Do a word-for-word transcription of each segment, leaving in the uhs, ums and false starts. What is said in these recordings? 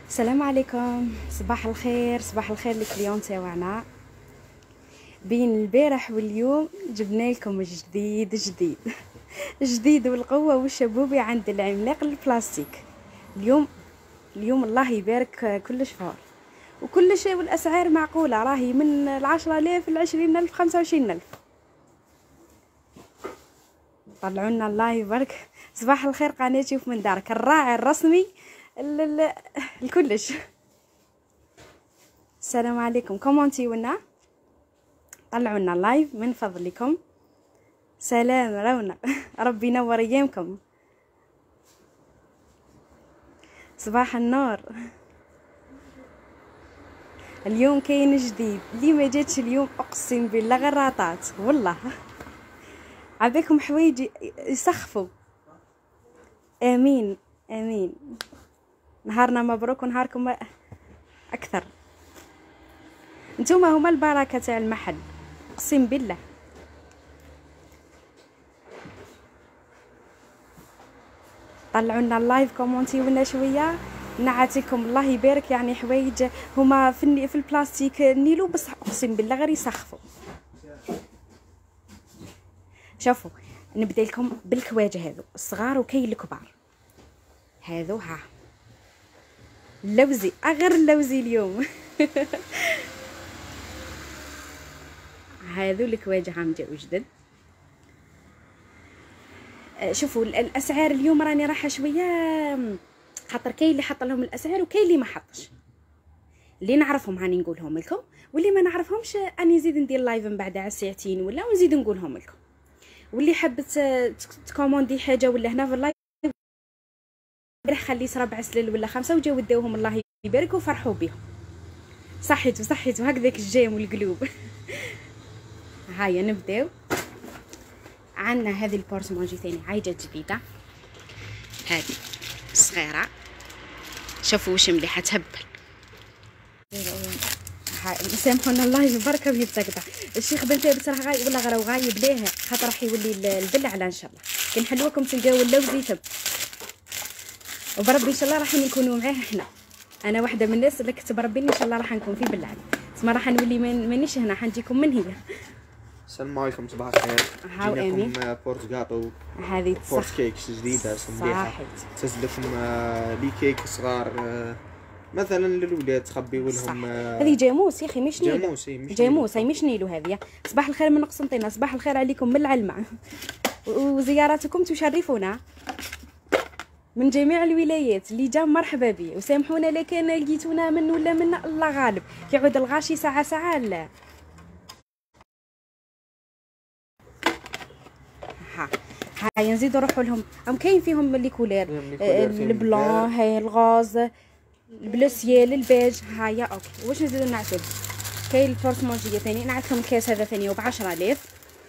السلام عليكم، صباح الخير. صباح الخير للكليون تاعنا. بين البارح واليوم جبنا لكم جديد جديد جديد والقوه والشبوبه عند العملاق البلاستيك. اليوم اليوم الله يبارك كلش فور وكل شيء، والاسعار معقوله، راهي من العشرة آلاف لعشرين ألف خمسة وعشرين ألف. طلعوا لنا الله يبارك. صباح الخير قناه شوف من دارك، الراعي الرسمي الكلش. السلام عليكم، كومونتي ونا طلعوا لنا لايف من فضلكم. سلام رونق، ربي ينور ايامكم. صباح النور. اليوم كاين جديد، اللي ما جاتش اليوم اقسم بالله غراطات والله. عباكم حوايج يسخفوا. امين امين. نهارنا مبروك ونهاركم اكثر. نتوما هما البركه تاع المحل اقسم بالله. طلعوا لنا اللايف، كومونتي لنا شويه، نعاتلكم الله يبارك. يعني حوايج هما في في البلاستيك نيلو، بصح اقسم بالله غير يسخفوا. شوفوا نبدا لكم بالكواج هذو الصغار وكاين الكبار. هذو ها اللوزي، اغير اللوزي اليوم هذو الكواج عام جاو جدد. شوفوا الاسعار اليوم راني رايحه شويه، خاطر كاين اللي حط لهم الاسعار وكاين اللي ما حطش. اللي نعرفهم هاني نقولهم لكم، واللي ما نعرفهمش اني نزيد ندير لايف من بعد على ساعتين ولا ونزيد نقولهم لكم. واللي حبت تكوموندي حاجه ولا هنا في اللايف راح خليت ربع سلل ولا خمسه وجاو داوهم الله يبارك وفرحوا بهم. صحيتو صحيتو هكذاك الجيم والقلوب. هيا نبداو. عندنا هذه البورسمونجي ثاني عايجه جديده، هذه صغيره. شوفوا واش مليحه تهبل. سامحونا الله يبارك ويتقطع. الشيخ بن ثابت راه غايب ولا غير غايب ليه، خاطر راح يولي البل على ان شاء الله. كي نحلوكم تلقاو اللوز يتب، وبربي ان شاء الله راح نكونوا معاه احنا. انا واحده من الناس اللي كتب ربي ان شاء الله راح نكون في بلعب، تسمى راح نولي مانيش هنا، حنجيكم من هي. السلام عليكم، صباح الخير. هاو امين. بورت غاطو، هذه بورت كيكس جديده مليحه. تهز لكم لي كيك صغار مثلا للولاد، تخبيو لهم. هذه جاموس يا اخي، مش نيلو. جاموس جاموس هي مش نيلو هذه. صباح الخير من قسنطينه، صباح الخير عليكم من العلمه، وزياراتكم تشرفونا من جميع الولايات. اللي جا مرحبا به، وسامحونا لكن لقيتونا من ولا من الله غالب. يعود الغاشي ساعه ساعه. لا ها هاي نزيدو نروحوا لهم. هم كاين فيهم اللي كولير، البلون، هاي الغاز، البلو سيال، البيج. هايا اوكي. واش نزيدو نعتب؟ كاين البورسمونجيه ثاني، نعطيكم الكاس هذا ثاني ب عشرة آلاف.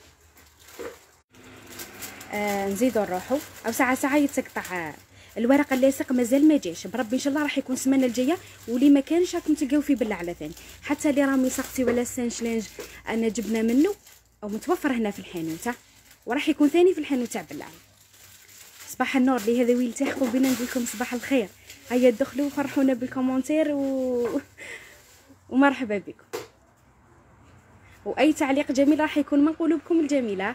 آه نزيدو نروحوا او ساعه ساعه يتقطع. الورق اللاصق مازال ما جاش، بربي ان شاء الله راح يكون السمانه الجايه، واللي ما كانش راكم تلقاو فيه بالله على ثاني. حتى اللي رامي سقسي ولا سانشلينج انا جبنا منه او متوفر هنا في الحانوته، وراح يكون ثاني في الحانوت تاع بالله. صباح النور اللي هذا ويل تحقوا بينا، نقول لكم صباح الخير. هيا دخلوا وفرحونا بالكومونتير و... ومرحبا بكم، واي تعليق جميل راح يكون من قلوبكم الجميله.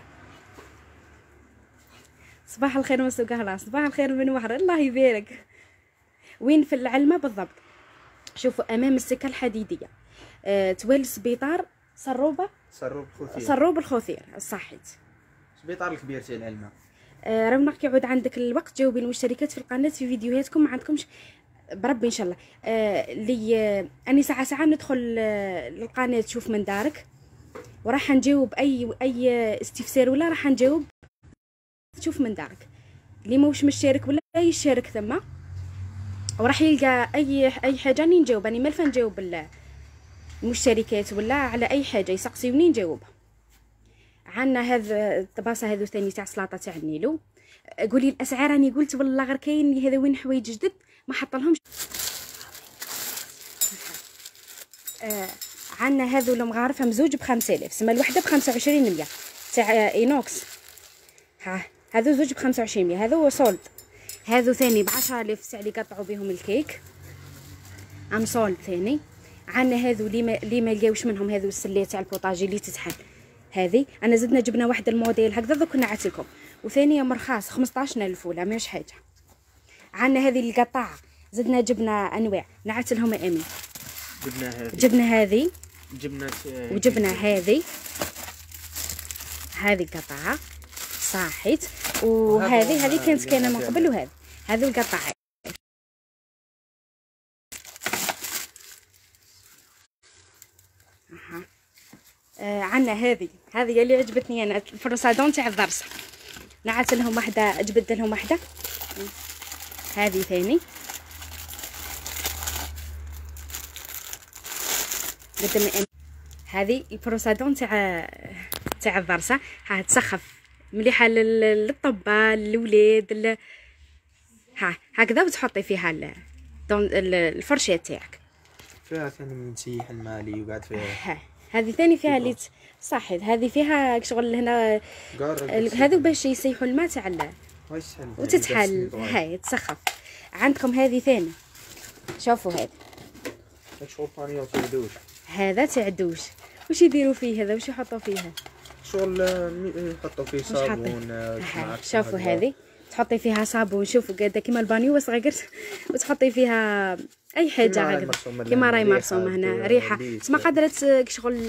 صباح الخير من سوق هلا، صباح الخير من وحر، الله يبارك. وين في العلمه بالضبط؟ شوفوا امام السكه الحديديه، أه توالي السبيطار صروبه صروب الخوثير. صروب الخوثير صحيت. السبيطار الكبير تاع العلمه. أه رونق يعود عندك الوقت جاوبي المشتركات في القناه في فيديوهاتكم، ما عندكمش بربي ان شاء الله. أه اللي أه اني ساعه ساعه ندخل أه للقناه تشوف من دارك، وراح نجاوب اي اي استفسار ولا راح نجاوب تشوف من دارك. اللي موش مشترك ولا يشارك ثم، وراح يلقى اي اي حاجه راني نجاوب. راني مالفه نجاوب المشتركات ولا على اي حاجه يسقسيوني نجاوبها. عندنا هذا الطباسه هذو ثاني تاع سلطه تاع النيلو. قولي الاسعار، راني قلت والله غير كاين هذا وين حوايج جدد ما حط لهمش. آه عندنا هذو المغارفه مزوج ب خمسة آلاف، سما الوحده ب خمسة وعشرين مية تاع اينوكس. ها هذو زوج ب خمسة وعشرين مية، هذا هو سولد. هذو ثاني ب عشرة آلاف ساعه اللي قطعوا بهم الكيك. امصول ثاني. عندنا هذو اللي ما اللي ما لقاوش منهم هذو السلات تاع البوطاجي اللي تتحل، هذه انا زدنا جبنا واحد الموديل هكذا دوك نعتلكم، وثانيه مرخاص خمسطاش الف ولا ماش حاجه. عندنا هذه القطاعه زدنا جبنا انواع نعتلهم امين. جبنا هذه جبنا هذه جبنا وجبنا هذه هذه قطعه صاحت، وهذه هذه كانت كاينه من قبل، وهذه هذو القطعه. اها آه عندنا هذه هذه اللي عجبتني انا الفروسادون تاع الضرسه، نعت لهم وحده جبت لهم وحده هذه ثاني قدام. هذه الفروسادون تاع تاع الضرسه، ها تسخف مليحه للطبال للولاد ها هكذا، وتحطي فيها الفرشاه تاعك. فيها ثاني من تسيح المالي وقاعد فيها. ها هذه ثاني فيها اللي صحيت، هذه فيها شغل هنا هذو باش يسيحوا الماء تاع وتتحل هاي تسخف. عندكم هذه ثاني، شوفوا هذه شغل ثاني تاع الدوش، هذا تاع الدوش. واش يديروا فيه هذا؟ واش يحطوا فيه؟ شغل يحطوا فيه صابون. شوفوا هذه تحطي فيها صابون، شوفوا قاعده كيما البانيو صغيرت، وتحطي فيها اي حاجه هكذا كيما راهي مرسومه هنا ريحه تسمى قدرت شغل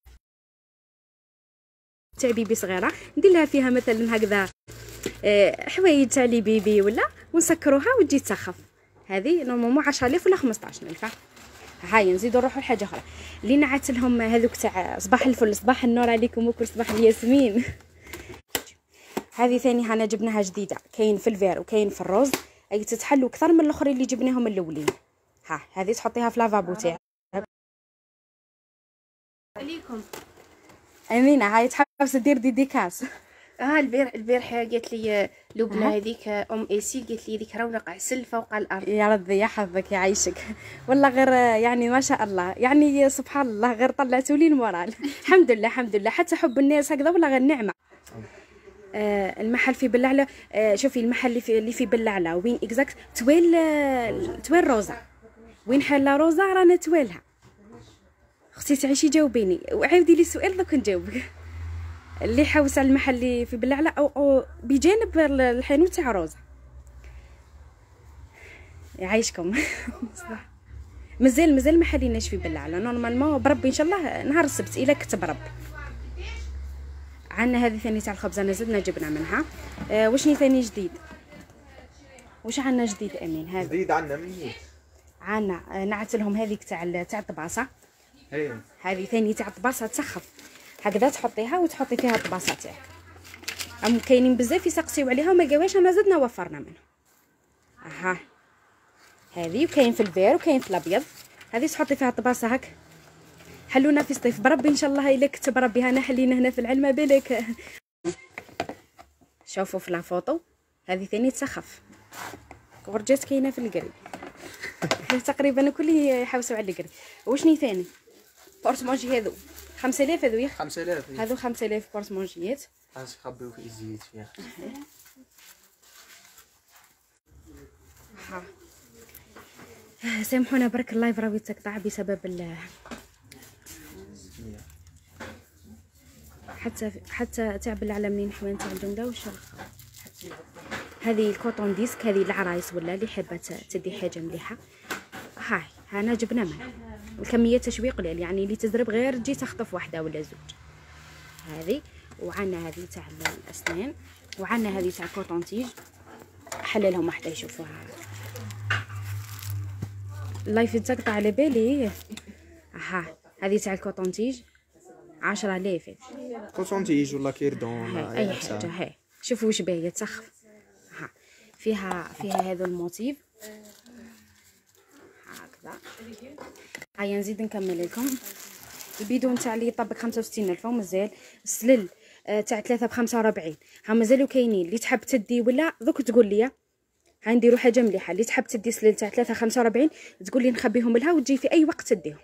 تاع بيبي صغيره ندير لها فيها مثلا هكذا حوايج تاع لي بيبي ولا، ونسكروها وتجي تسخف. هذه نورمالمون عشرة آلاف ولا خمسطاش ألف. هاي نزيدو نروحو لحاجه اخرى اللي نعت لهم هذوك تاع صباح الفل صباح النور عليكم وكل صباح الياسمين. هذه ثاني هنا جبناها جديده، كاين في الفير وكاين في الروز، اي تتحلوا اكثر من الاخرين اللي جبناهم الاولين. ها هذه تحطيها في لافابو تاعك. عليكم امينه هاي تحبس دير ديديكاس. اه البارح البارح قالت لي لبنى هذيك ام ايسي قالت لي ذيك رونق عسل فوق الارض. يا ربي يحفظك يعيشك والله، غير يعني ما شاء الله يعني سبحان الله، غير طلعتوا لي المورال. الحمد لله الحمد لله، حتى حب الناس هكذا والله غير نعمه. آه المحل في بلعلة، آه شوفي المحل اللي في اللي في بلعلة وين اكزاكت تويل آه تويل روزا، وين حاله روزا رانا تويلها. اختي تعيشي جاوبيني وعاودي لي السؤال دوك نجاوبك. اللي حوس على المحل اللي في بلعلة او, أو بجانب الحانوت تاع روزا. يعيشكم. مازال مازال ما حليناش في بلعلة نورمالمون بربي ان شاء الله نهار السبت الا كتب ربي. عندنا هذه ثاني تاع الخبز انا زدنا جبنا منها. آه وشني ثاني جديد؟ واش عندنا جديد امين؟ هذا جديد عندنا منين؟ عندنا آه نعت لهم هذيك تاع تاع الطباصه. اي هذه ثاني تاع الطباصه تسخف هكذا، تحطيها وتحطي فيها الطباصه تاعك. ام كاينين بزاف يسقسيو عليها وما لقاوهاش، انا زدنا وفرنا منها. اها هذه وكاين في البير وكاين في الابيض. هذه تحطي فيها الطباصه هك. حلونا في الصيف بربي ان شاء الله الا كتب ربي هنا حلينا هنا في العلمه بالك. شوفوا في لافوطو هذه ثاني تسخف، ورجات كاينه في القري. تقريبا الكل يحوسوا على القري. وشني ثاني؟ بورتمونجي هذو خمسة آلاف هذو يا خمسة آلاف هذو خمسة آلاف بورتمونجيات. خاص يخبيو في الزيت فيها. ها سامحونا برك اللايف راهو يتقطع بسبب ال حتى حتى تاع بلعلة منين حوان تاع الجمله واش. هذه الكوطون ديسك هذه العرايس ولا اللي حابه تدي حاجه مليحه. هاي هنا جبنا منها الكميه تشويق قليل، يعني اللي تزرب غير تجي تخطف واحده ولا زوج. هذه وعنا هذه تاع الاسنان، وعنا هذه تاع كوطون تيج. حللهم واحده يشوفوها. اللايف يتقطع على بالي. ها هذه تاع الكوطون تيج عشرة آلاف. كوطون تيج ولا كيردون اي حاجه. هاي شوفوا واش باهيه تسخف. ها فيها فيها هذا الموتيف هكذا. هيا نزيد نكمل لكم. البيدون تاع اللي يطبق خمسة وستين ألف ومازال. السلل تاع ثلاثة بخمسة وربعين. ها مازالوا كاينين اللي تحب تدي ولا دوك تقول لي ها نديرو حاجه مليحه. اللي تحب تدي سلل تاع ثلاثة خمسة وربعين تقول لي نخبيهم لها وتجي في اي وقت تديهم.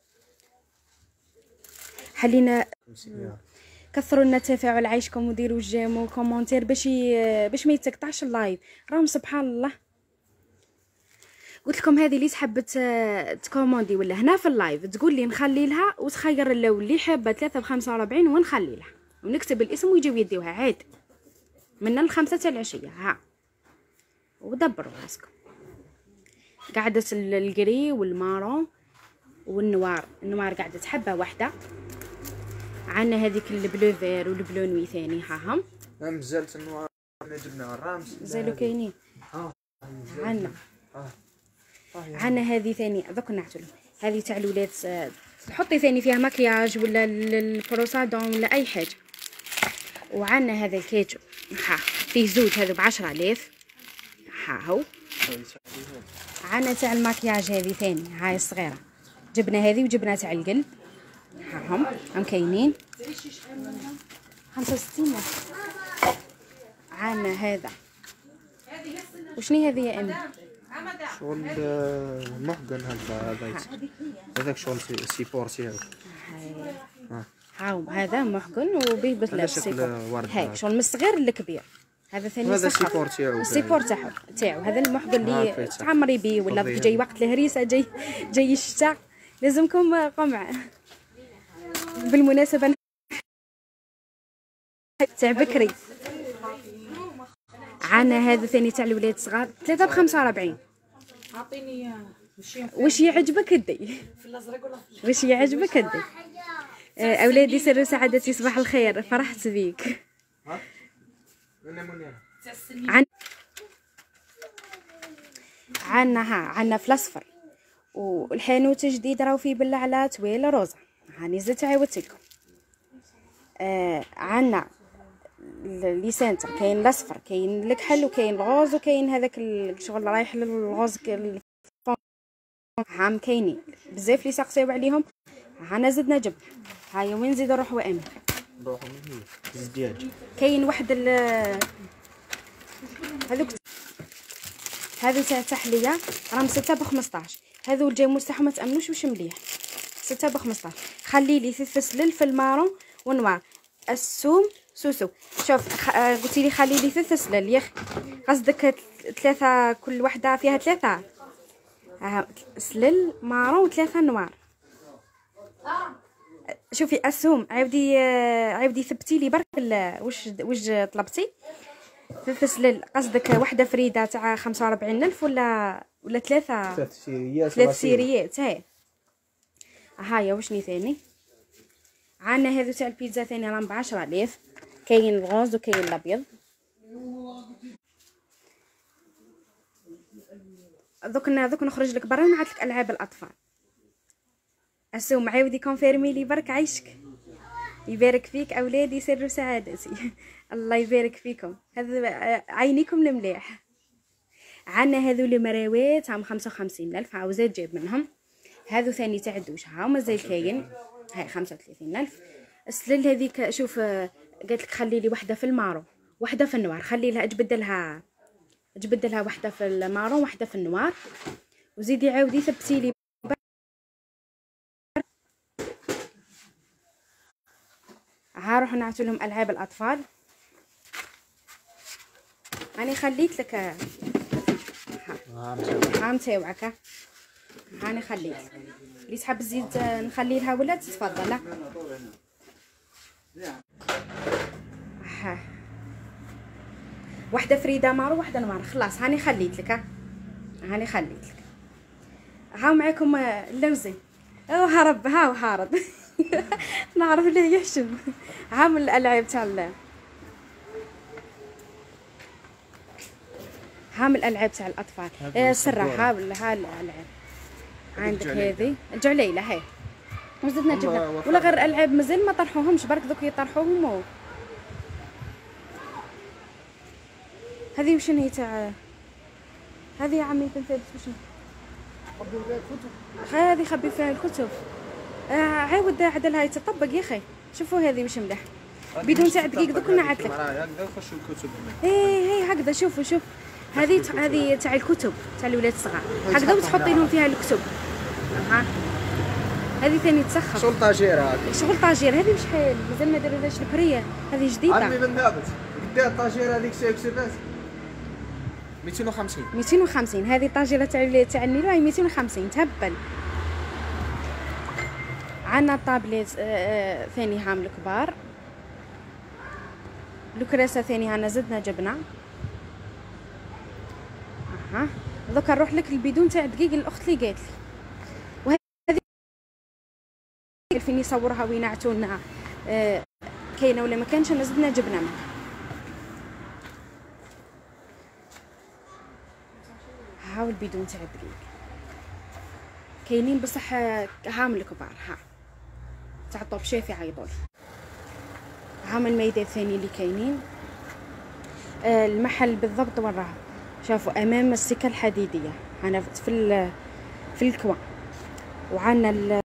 حلينا كثروا لنا التفاعل عايشكم وديروا جيم وكومونتير باش باش ما يتقطعش اللايف. راهم سبحان الله قلت لكم هذه اللي تحب تكوموندي ولا هنا في اللايف تقول لي نخلي لها وتخير اللون اللي حابه ثلاثة بخمسة وربعين ونخلي لها ونكتب الاسم ويجيو يديوها عاد من الخمسة تاع العشيه. ها ودبروا راسكم. قاعده الجري والمارون والنوار. النوار قاعده حبه واحده. عندنا هذيك البلو فير والبلو نوي ثاني. ها هم مازالت النوار جبنا الرامس زالو كاينين. اه عندنا عندنا هذه ثاني دوك نعتلو هذه تاع الولاد تحطي ثاني فيها مكياج ولا البروسادون ولا اي حاجه. وعندنا هذا الكيتشو ها فيه زوج هذا بعشرة آلاف. ها هو عندنا تاع المكياج هذه ثاني هاي الصغيره جبنا هذه وجبنا تاع القلب. ها هم هم كاينين خمسة وستين. عندنا هذا وشني هذه يا امي؟ شغل محقن هذا بيت هذاك شغل سيبور تاعو. هاو هذا محقن وبيه بثلاث سيبور هاك شغل من الصغير للكبير. هذا ثاني هذا السيبور تاعو السيبور تاعو تاعو هذا المحقن اللي تعمري بيه ولا جاي وقت الهريسه جاي جاي الشتاء لازمكم قمع. بالمناسبه تاع بكري عنا هذا ثاني تاع الولاد الصغار ثلاثة بخمسة وربعين. اعطيني واش يعجبك ادي في الازرق ولا في واش يعجبك ادي. اولادي سروا سعادتي صباح الخير فرحت بيك. عن عنا ها عنا في الاصفر والحانوت جديد راهو فيه بالله طويل روزه. هاني زدت عاودت لكم. آه عنا الليسانتر كاين الاصفر كاين الكحل وكاين الغوز وكاين هذاك الشغل رايح للغوز هام كاينين بزاف اللي سقسيو عليهم. هانا زدنا جبنا. هاي وين نزيد نروح وامن نروحوا من هنا الزدياج كاين واحد ال هذوك هذو تاع التحليه راهم ستة بخمسطاش. هذو الجاموس تاعهم ما تامنوش واش مليح ستة بخمسطاش. خلي لي ثلاث سلل في المارون ونوار السوم سوسو. شوف قلتي لي خلي لي ثلاث سلل يا اخي قصدك ثلاثه كل وحده فيها ثلاثه. ها سلل مارون وثلاثه نوار. شوفي اسهم عاودي عاودي ثبتي لي برك واش واش طلبتي. ثلاث سلل قصدك وحده فريده تاع خمسة وأربعين ألف ولا ولا ثلاثه ثلاث سيريات ثلاث سيريات. هاي هايا وشني ثاني عندنا هذو تاع البيتزا ثاني راهم بعشرة آلاف. كاين الغوز وكاين الابيض. دوك دوك نخرج لك برا ونعطيك لك العاب الاطفال. اسو معاودي كونفيرمي لي برك عيشك يبارك فيك اولادي سر سعادتي. الله يبارك فيكم هذا عينيكم المليح. عندنا هذو المراوات هم خمسة وخمسين ألف عاوزات جايب منهم. هذو ثاني تاع الدوش ها مازال كاين هاي خمسة وثلاثين ألف. السلل هذيك شوف قالت لك خلي لي وحده في المارو وحده في النوار. خلي لها اجبدلها اجبدلها وحده في المارو وحده في النوار وزيدي عاودي ثبتي لي. ها روح نعطي لهم العاب الاطفال. راني خليت لك ها ها متاوعك. هاني خليت اللي تحب تزيد نخلي لها ولا تتفضل. ها وحده فريده مارو وحده نوار خلاص. هاني خليت لك هاني خليت لك. ها معكم اللوزي او هرب ها وهارب. نعرف ليه يحشم. ها من الالعاب تاع ها من الالعاب تاع الاطفال. الصراحه ها الالعاب عندك هذه الجعليله هاي وزدنا جبنا ولا غير الالعاب مازال ما طرحوهمش برك دوك يطرحوهم. و... هذه وشنو هي تاع هذه يا عمي بنت ثابت وشنو هذه خبي فيها الكتب. آه عاود عدل هاي تطبق يا اخي. شوفوا هذه واش مليح بدون تاع دقيق دوك نعت لك. هكذا نخشوا الكتب. ايه هي هكذا شوفوا شوف هذه هذه تاع الكتب تاع الولاد الصغار هكذا وتحطي لهم فيها الكتب. ها هذه ثاني تسخر شغل طاجير هذه شغل طاجير. هذه واش حال مازال ما دارولهاش البريه هذه جديده. عمي من ثابت قداه الطاجير هذيك سايك سبات مئتين وخمسين. مئتين وخمسين. هذه الطاجيره تاع تاع النيلو هي مئتين وخمسين تهبل. عندنا طابليت آه ثاني هام الكبار، الكراسه ثاني هنا زدنا جبنه. اها دوكا نروح لك البيدون تاع دقيق الاخت اللي قالت لي، وهذه فين يصورها وين عتونا آه كاينه ولا ما كانش. انا زدنا جبنه معها. هاو البيدون تاع الدقيق كاينين بصح هام الكبار. ها تاع الطوب شافي عيطول. هام الميدان الثاني اللي كاينين. آه المحل بالضبط وين راه؟ شافوا امام السكه الحديديه، انا في في الكوان. وعندنا